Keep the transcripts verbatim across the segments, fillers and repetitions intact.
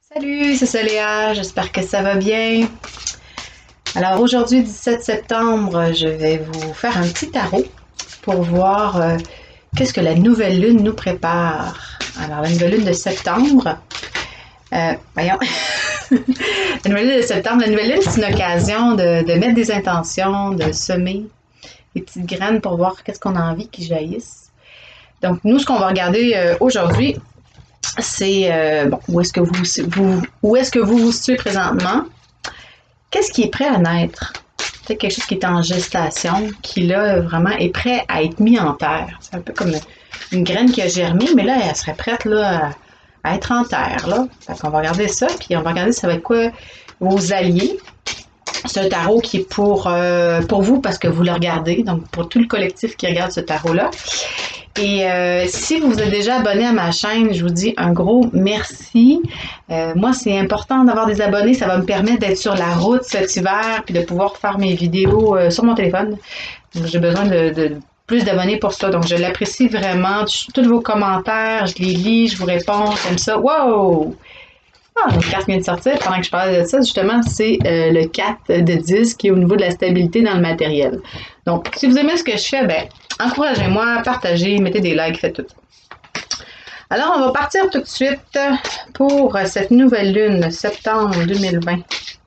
Salut, c'est Soléa, j'espère que ça va bien. Alors aujourd'hui, dix-sept septembre, je vais vous faire un petit tarot pour voir euh, qu'est-ce que la nouvelle lune nous prépare. Alors la nouvelle lune de septembre, euh, voyons, la nouvelle lune de septembre, la nouvelle lune c'est une occasion de, de mettre des intentions, de semer des petites graines pour voir qu'est-ce qu'on a envie qu'ils jaillissent. Donc nous, ce qu'on va regarder euh, aujourd'hui, c'est euh, bon, où est-ce que vous, vous où est-ce que vous vous situez présentement? Qu'est-ce qui est prêt à naître? C'est quelque chose qui est en gestation, qui là vraiment est prêt à être mis en terre. C'est un peu comme une graine qui a germé, mais là, elle serait prête là, à, à être en terre. Là. Fait qu'on va regarder ça, puis on va regarder ça va être quoi vos alliés. C'est un tarot qui est pour, euh, pour vous parce que vous le regardez, donc pour tout le collectif qui regarde ce tarot-là. Et euh, si vous êtes déjà abonné à ma chaîne, je vous dis un gros merci. Euh, moi, c'est important d'avoir des abonnés. Ça va me permettre d'être sur la route cet hiver puis de pouvoir faire mes vidéos euh, sur mon téléphone. J'ai besoin de, de plus d'abonnés pour ça. Donc, je l'apprécie vraiment. Tous vos commentaires, je les lis, je vous réponds comme ça. Wow! Ah, une carte vient de sortir pendant que je parlais de ça. Justement, c'est euh, le quatre de dix qui est au niveau de la stabilité dans le matériel. Donc, si vous aimez ce que je fais, ben, encouragez-moi, partagez, mettez des likes, faites tout ça. Alors, on va partir tout de suite pour cette nouvelle lune, septembre deux mille vingt.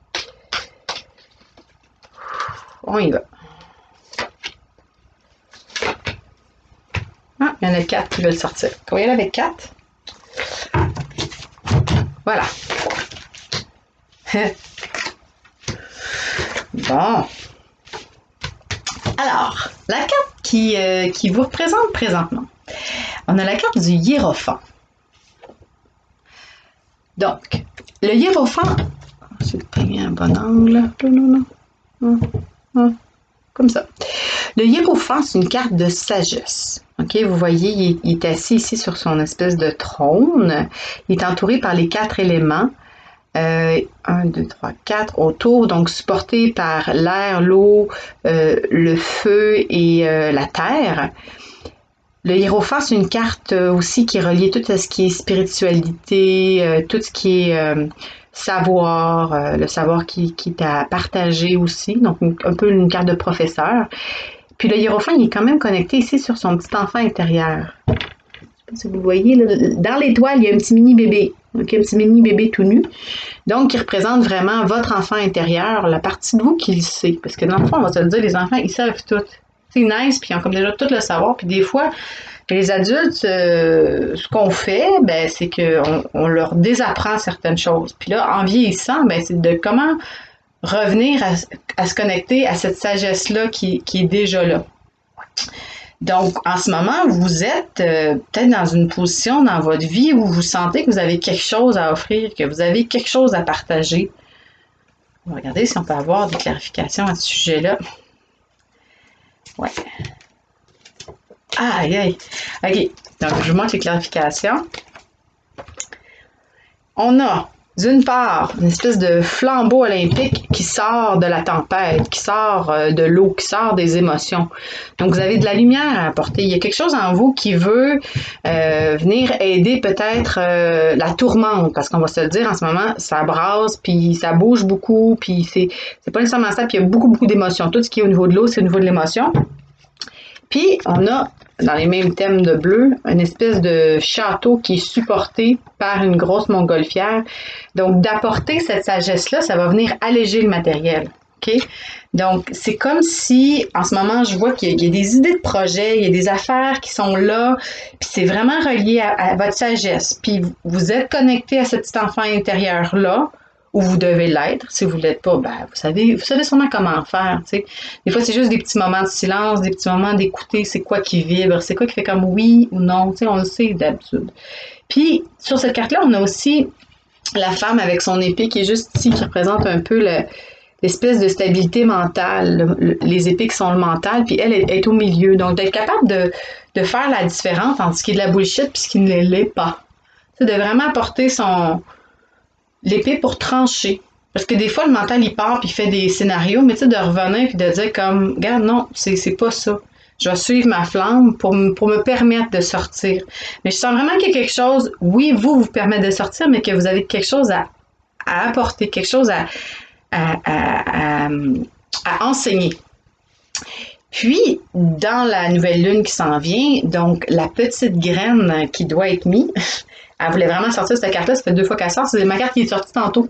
On y va. Ah, il y en a quatre qui veulent sortir. On va y aller avec quatre. Voilà. Bon. Alors, la carte qui, euh, qui vous représente présentement, on a la carte du hiérophant. Donc, le hiérophant, j'ai pris un bon angle, non, non, non, non, comme ça. Le hiérophant, c'est une carte de sagesse. Ok, vous voyez, il est, il est assis ici sur son espèce de trône. Il est entouré par les quatre éléments. Euh, un, deux, trois, quatre autour, donc supporté par l'air, l'eau, euh, le feu et euh, la terre. Le hiérophant, c'est une carte aussi qui est reliée tout à ce qui est spiritualité, euh, tout ce qui est euh, savoir, euh, le savoir qui, qui est à partager aussi, donc un peu une carte de professeur. Puis le hiérophant, il est quand même connecté ici sur son petit enfant intérieur. Je ne sais pas si vous voyez, là, dans l'étoile, il y a un petit mini bébé, okay, un petit mini bébé tout nu. Donc, qui représente vraiment votre enfant intérieur, la partie de vous qui le sait. Parce que dans le fond, on va se le dire, les enfants, ils savent tout. Ils naissent, puis ils ont comme déjà tout le savoir. Puis des fois, les adultes, euh, ce qu'on fait, ben, c'est qu'on on leur désapprend certaines choses. Puis là, en vieillissant, ben, c'est de comment revenir à, à se connecter à cette sagesse-là qui, qui est déjà là. Donc, en ce moment, vous êtes euh, peut-être dans une position dans votre vie où vous sentez que vous avez quelque chose à offrir, que vous avez quelque chose à partager. On va regarder si on peut avoir des clarifications à ce sujet-là. Ouais. Aïe, aïe. OK. Donc, je vous montre les clarifications. On a, d'une part, une espèce de flambeau olympique qui sort de la tempête, qui sort de l'eau, qui sort des émotions. Donc, vous avez de la lumière à apporter. Il y a quelque chose en vous qui veut euh, venir aider peut-être euh, la tourmente, parce qu'on va se le dire, en ce moment, ça brasse, puis ça bouge beaucoup, puis c'est c'est pas nécessairement ça, puis il y a beaucoup, beaucoup d'émotions. Tout ce qui est au niveau de l'eau, c'est au niveau de l'émotion. Puis, on a, dans les mêmes thèmes de bleu, une espèce de château qui est supporté par une grosse montgolfière. Donc, d'apporter cette sagesse-là, ça va venir alléger le matériel. OK? Donc, c'est comme si, en ce moment, je vois qu'il y, y a des idées de projet, il y a des affaires qui sont là, puis c'est vraiment relié à, à votre sagesse. Puis, vous, vous êtes connecté à ce petit enfant intérieur-là, où vous devez l'être. Si vous ne l'êtes pas, ben, vous savez, vous savez sûrement comment faire. T'sais. Des fois, c'est juste des petits moments de silence, des petits moments d'écouter c'est quoi qui vibre, c'est quoi qui fait comme oui ou non. T'sais, on le sait d'habitude. Puis, sur cette carte-là, on a aussi la femme avec son épée qui est juste ici, qui représente un peu le, l'espèce de stabilité mentale, le, les épées qui sont le mental, puis elle est, est au milieu. Donc, d'être capable de, de faire la différence entre ce qui est de la bullshit et ce qui ne l'est pas. T'sais, de vraiment apporter son... l'épée pour trancher. Parce que des fois, le mental, il part puis il fait des scénarios, mais tu sais, de revenir puis de dire comme, regarde, non, c'est, c'est pas ça. Je vais suivre ma flamme pour, pour me permettre de sortir. Mais je sens vraiment qu'il y a quelque chose, oui, vous vous permet de sortir, mais que vous avez quelque chose à, à apporter, quelque chose à, à, à, à, à enseigner. Puis, dans la nouvelle lune qui s'en vient, donc la petite graine qui doit être mise, elle voulait vraiment sortir cette carte-là, ça fait deux fois qu'elle sort, c'est ma carte qui est sortie tantôt.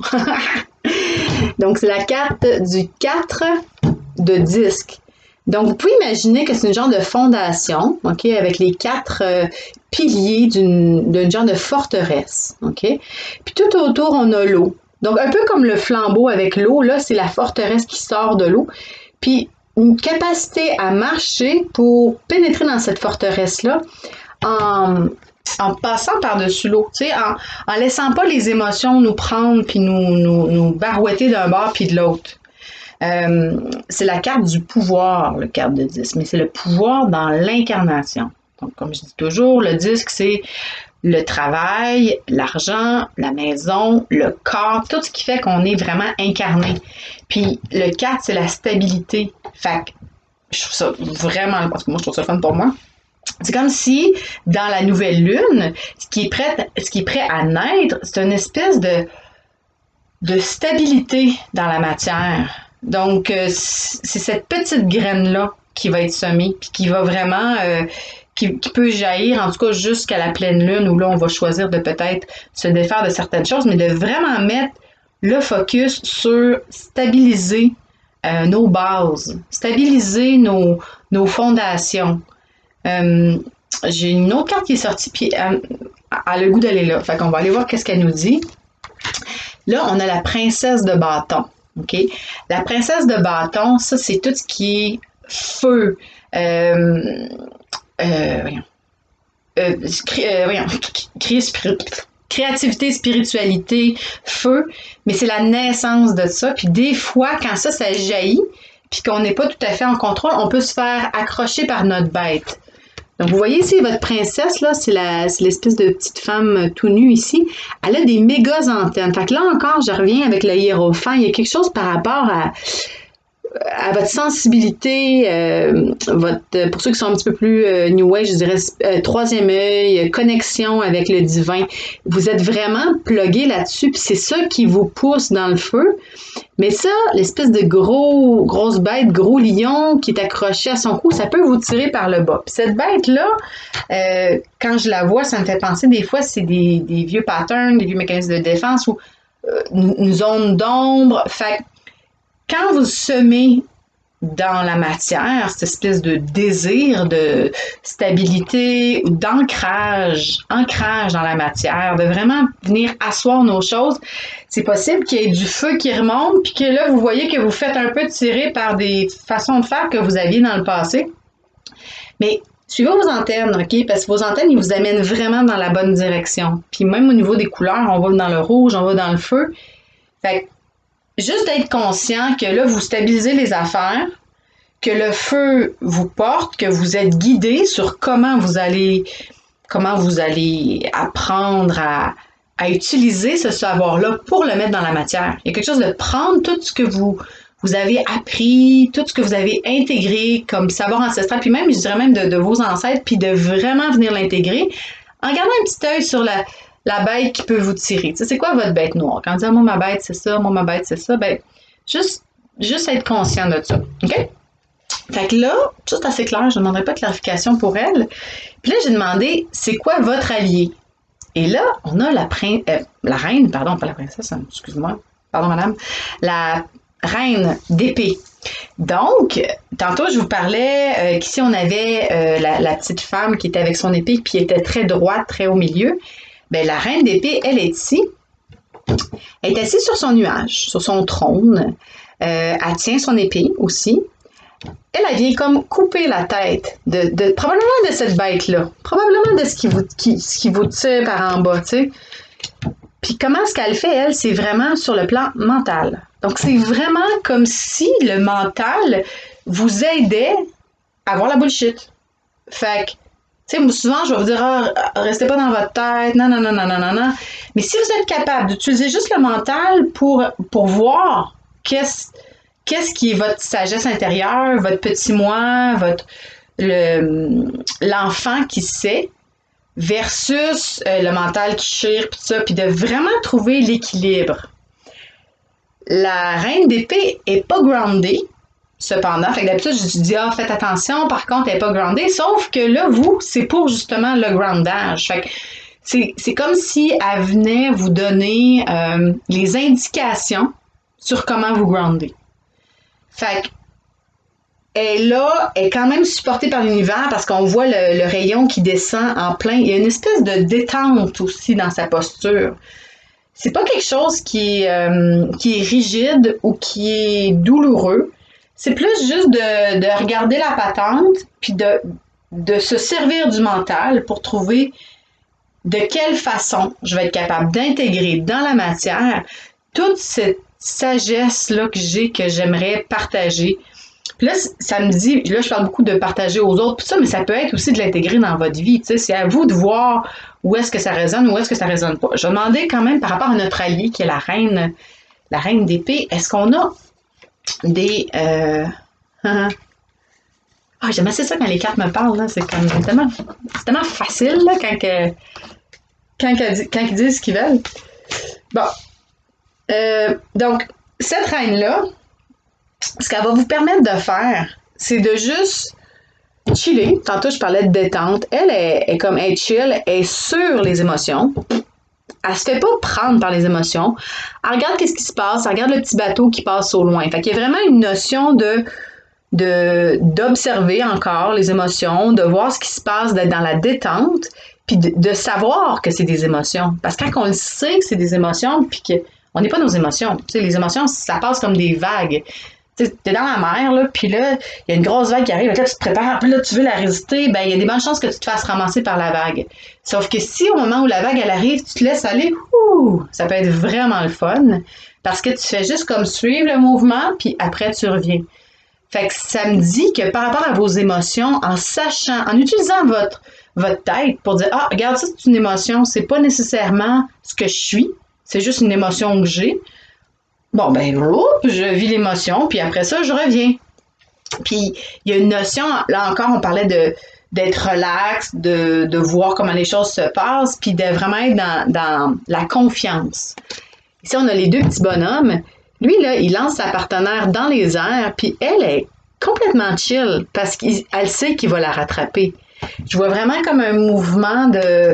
Donc, c'est la carte du quatre de disque. Donc, vous pouvez imaginer que c'est une genre de fondation, OK, avec les quatre euh, piliers d'une d'une genre de forteresse, OK? Puis tout autour, on a l'eau. Donc, un peu comme le flambeau avec l'eau, là, c'est la forteresse qui sort de l'eau. Puis, une capacité à marcher pour pénétrer dans cette forteresse-là en, en passant par-dessus l'eau, tu sais, en, en laissant pas les émotions nous prendre puis nous, nous, nous barouetter d'un bord puis de l'autre. Euh, c'est la carte du pouvoir, le carte de disque, mais c'est le pouvoir dans l'incarnation. Donc, comme je dis toujours, le disque, c'est le travail, l'argent, la maison, le corps, tout ce qui fait qu'on est vraiment incarné. Puis le quatre, c'est la stabilité. Fait que je trouve ça vraiment, parce que moi, je trouve ça fun pour moi. C'est comme si, dans la nouvelle lune, ce qui est prêt, ce qui est prêt à naître, c'est une espèce de, de stabilité dans la matière. Donc, euh, c'est cette petite graine-là qui va être semée, puis qui va vraiment, euh, qui, qui peut jaillir, en tout cas jusqu'à la pleine lune, où là, on va choisir de peut-être se défaire de certaines choses, mais de vraiment mettre le focus sur stabiliser euh, nos bases, stabiliser nos, nos fondations. Euh, j'ai une autre carte qui est sortie, puis elle, elle a le goût d'aller là. Fait qu'on va aller voir qu'est-ce qu'elle nous dit. Là, on a la princesse de bâton. OK? La princesse de bâton, ça, c'est tout ce qui est feu. Euh, euh, voyons. Euh, cré, euh, voyons. Cré, spiri, créativité, spiritualité, feu. Mais c'est la naissance de ça. Puis des fois, quand ça, ça jaillit, puis qu'on n'est pas tout à fait en contrôle, on peut se faire accrocher par notre bête. Donc, vous voyez ici, votre princesse, là, c'est l'espèce de petite femme tout nue ici. Elle a des méga antennes. Fait que là encore, je reviens avec le hiérophant. Il y a quelque chose par rapport à, à votre sensibilité, euh, votre, pour ceux qui sont un petit peu plus euh, New Age, je dirais euh, troisième œil, connexion avec le divin. Vous êtes vraiment plugué là-dessus, puis c'est ça qui vous pousse dans le feu. Mais ça, l'espèce de gros, grosse bête, gros lion qui est accroché à son cou, ça peut vous tirer par le bas. Puis cette bête-là, euh, quand je la vois, ça me fait penser des fois, c'est des, des vieux patterns, des vieux mécanismes de défense ou euh, une zone d'ombre. Fait quand vous semez dans la matière, cette espèce de désir de stabilité ou d'ancrage, ancrage dans la matière, de vraiment venir asseoir nos choses, c'est possible qu'il y ait du feu qui remonte, puis que là, vous voyez que vous faites un peu tirer par des façons de faire que vous aviez dans le passé. Mais suivez vos antennes, OK? Parce que vos antennes, ils vous amènent vraiment dans la bonne direction. Puis même au niveau des couleurs, on va dans le rouge, on va dans le feu. Fait que juste d'être conscient que là, vous stabilisez les affaires, que le feu vous porte, que vous êtes guidé sur comment vous allez, comment vous allez apprendre à, à utiliser ce savoir-là pour le mettre dans la matière. Il y a quelque chose de prendre tout ce que vous, vous avez appris, tout ce que vous avez intégré comme savoir ancestral, puis même, je dirais même de, de vos ancêtres, puis de vraiment venir l'intégrer en gardant un petit œil sur la, la bête qui peut vous tirer. Tu sais, c'est quoi votre bête noire? Quand on dit ah, « moi, ma bête, c'est ça, moi, ma bête, c'est ça », ben juste, juste être conscient de ça. OK? Fait que là, tout c'est assez clair, je ne demanderai pas de clarification pour elle. Puis là, j'ai demandé, c'est quoi votre allié? Et là, on a la, prin euh, la reine, pardon, pas la princesse, excuse-moi, pardon madame, la reine d'épée. Donc, tantôt, je vous parlais euh, qu'ici, on avait euh, la, la petite femme qui était avec son épée, puis était très droite, très au milieu. Bien, la reine d'épée, elle est ici. Elle est assise sur son nuage, sur son trône. Euh, elle tient son épée aussi. Elle, elle vient comme couper la tête de, de probablement de cette bête-là. Probablement de ce qui vous, qui, ce qui vous tire par en bas, tu sais. Puis comment ce qu'elle fait, elle, c'est vraiment sur le plan mental. Donc, c'est vraiment comme si le mental vous aidait à voir la bullshit. Fait que, tu sais, souvent, je vais vous dire, ah, restez pas dans votre tête, non, non, non, non, non, non, non. Mais si vous êtes capable d'utiliser juste le mental pour, pour voir qu'est-ce Qu'est-ce qui est votre sagesse intérieure, votre petit moi, votre, le, l'enfant qui sait versus euh, le mental qui chire, puis ça, puis de vraiment trouver l'équilibre. La reine d'épée est pas groundée, cependant. Fait que d'habitude, je dis, ah, faites attention, par contre, elle n'est pas groundée. Sauf que là, vous, c'est pour justement le groundage. Fait que c'est, c'est comme si elle venait vous donner euh, les indications sur comment vous grounder. Fait que elle là, est quand même supportée par l'univers parce qu'on voit le, le rayon qui descend en plein. Il y a une espèce de détente aussi dans sa posture. C'est pas quelque chose qui est, euh, qui est rigide ou qui est douloureux. C'est plus juste de, de regarder la patente puis de, de se servir du mental pour trouver de quelle façon je vais être capable d'intégrer dans la matière toute cette sagesse-là que j'ai, que j'aimerais partager. Puis là, ça me dit, là, je parle beaucoup de partager aux autres, tout ça, mais ça peut être aussi de l'intégrer dans votre vie. Tu sais, c'est à vous de voir où est-ce que ça résonne, où est-ce que ça résonne pas. Je demandais quand même par rapport à notre allié, qui est la reine, la reine d'épée, est-ce qu'on a des... Euh... ah, j'aime assez ça quand les cartes me parlent, là. C'est comme tellement, c'est tellement facile, là, quand, que, quand, que, quand ils disent ce qu'ils veulent. Bon. Euh, donc, cette reine-là, ce qu'elle va vous permettre de faire, c'est de juste chiller. Tantôt, je parlais de détente. Elle est, est comme elle est chill, elle est sur les émotions. Elle se fait pas prendre par les émotions. Elle regarde qu'est-ce qui se passe, elle regarde le petit bateau qui passe au loin. Fait qu'il y a vraiment une notion de, de, d'observer encore les émotions, de voir ce qui se passe, d'être dans la détente, puis de, de savoir que c'est des émotions. Parce que quand on le sait que c'est des émotions, puis qu'on n'est pas nos émotions. Tu sais, les émotions, ça passe comme des vagues. T'es dans la mer, là, puis là, il y a une grosse vague qui arrive, là, tu te prépares, puis là, tu veux la résister, ben il y a des bonnes chances que tu te fasses ramasser par la vague. Sauf que si au moment où la vague, elle arrive, tu te laisses aller, ouh, ça peut être vraiment le fun, parce que tu fais juste comme suivre le mouvement, puis après, tu reviens. Fait que ça me dit que par rapport à vos émotions, en sachant, en utilisant votre, votre tête pour dire, ah, regarde, ça, c'est une émotion, c'est pas nécessairement ce que je suis, c'est juste une émotion que j'ai. Bon, ben, oups, je vis l'émotion, puis après ça, je reviens. Puis, il y a une notion, là encore, on parlait de d'être relax, de, de voir comment les choses se passent, puis de vraiment être dans, dans la confiance. Ici, on a les deux petits bonhommes. Lui, là, il lance sa partenaire dans les airs, puis elle est complètement chill, parce qu'elle sait qu'il va la rattraper. Je vois vraiment comme un mouvement de...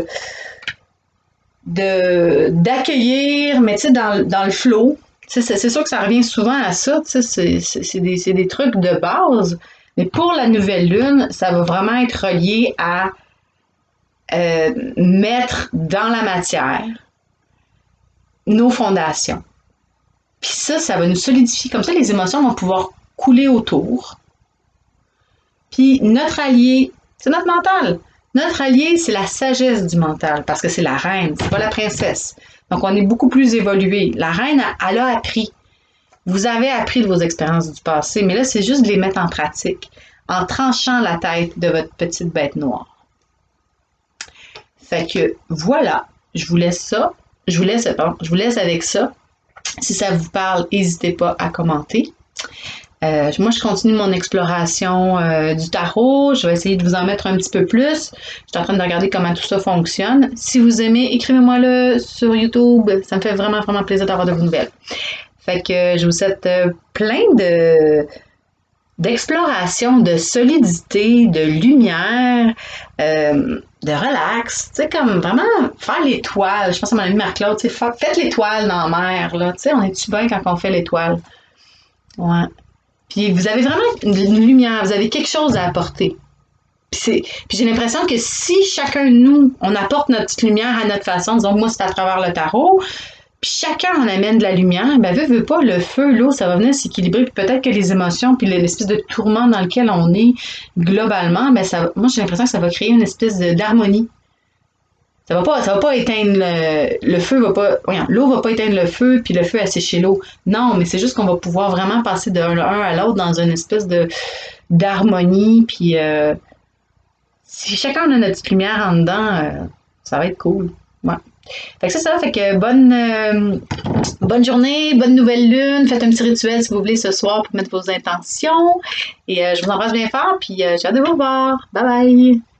de d'accueillir, mais tu sais, dans, dans le flow. C'est, c'est sûr que ça revient souvent à ça, c'est, c'est, c'est, des, c'est des trucs de base, mais pour la nouvelle lune, ça va vraiment être relié à euh, mettre dans la matière nos fondations. Puis ça, ça va nous solidifier. Comme ça, les émotions vont pouvoir couler autour. Puis notre allié, c'est notre mental. Notre allié, c'est la sagesse du mental, parce que c'est la reine, c'est pas la princesse. Donc, on est beaucoup plus évolué. La reine, elle a appris. Vous avez appris de vos expériences du passé, mais là, c'est juste de les mettre en pratique, en tranchant la tête de votre petite bête noire. Fait que, voilà, je vous laisse ça. Je vous laisse, pardon, je vous laisse avec ça. Si ça vous parle, n'hésitez pas à commenter. Euh, moi, je continue mon exploration euh, du tarot. Je vais essayer de vous en mettre un petit peu plus. Je suis en train de regarder comment tout ça fonctionne. Si vous aimez, écrivez-moi le sur YouTube. Ça me fait vraiment, vraiment plaisir d'avoir de vos nouvelles. Fait que je vous souhaite euh, plein de d'exploration, de solidité, de lumière, euh, de relax. Tu sais, comme vraiment faire l'étoile. Je pense à mon amie Marc-Claude. Tu sais, faites l'étoile dans la mer. Là. Tu sais, on est-tu bien quand on fait l'étoile? Ouais. Puis vous avez vraiment une lumière, vous avez quelque chose à apporter. Puis, c'est, puis j'ai l'impression que si chacun de nous, on apporte notre petite lumière à notre façon, disons que moi c'est à travers le tarot, puis chacun en amène de la lumière, ben veut, veut pas, le feu, l'eau, ça va venir s'équilibrer, puis peut-être que les émotions, puis l'espèce de tourment dans lequel on est globalement, ben ça, moi j'ai l'impression que ça va créer une espèce de, d'harmonie. Ça va pas, ça va pas éteindre le, le feu, va pas, regarde, l'eau va pas éteindre le feu, puis le feu assécher l'eau. Non, mais c'est juste qu'on va pouvoir vraiment passer d'un l'un à l'autre dans une espèce de d'harmonie, puis euh, si chacun a notre petite lumière en dedans, euh, ça va être cool. Ouais. Fait que c'est ça, fait que bonne, euh, bonne journée, bonne nouvelle lune. Faites un petit rituel si vous voulez ce soir pour mettre vos intentions. Et euh, je vous embrasse bien fort, puis euh, j'ai hâte de vous voir. Bye bye!